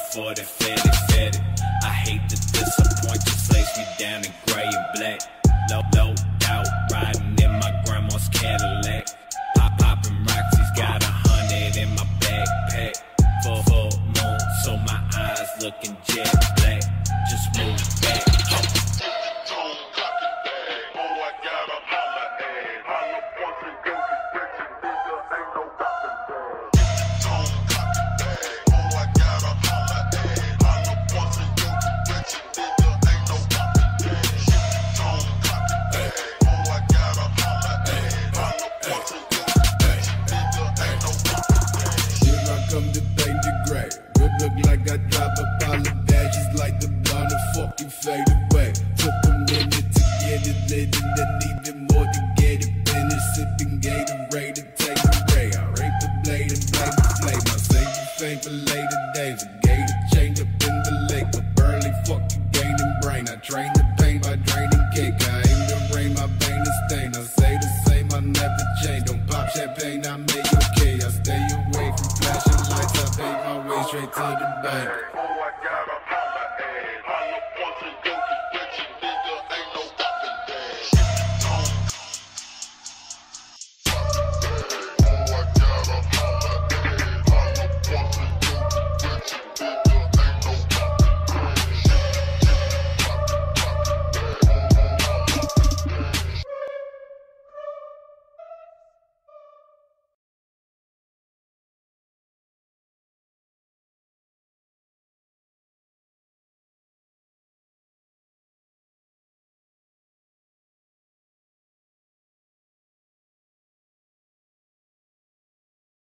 for the fetty. I hate to disappoint you, slaves me down in gray and black. Low out, riding in my grandma's Cadillac. Popping rocks, he's got 100 in my backpack. Full moon, so my eyes looking jet black. Just move back. Look like I drop a pile of dashes like the blonde and fucking fade away. Took a minute to get it lit and then needed more to get it finished. Sipping Gatorade and take a ray. I rape the blade and blame the flame. I save the fame for later days. A gator chained up in the lake. A burly fucking gaining brain. I train the pain by draining cake. I aim to rain, my vein is stained. I say the same, I never change. Don't pop champagne, I make okay. I stay away from flashing lights. I pay my way straight to the bank.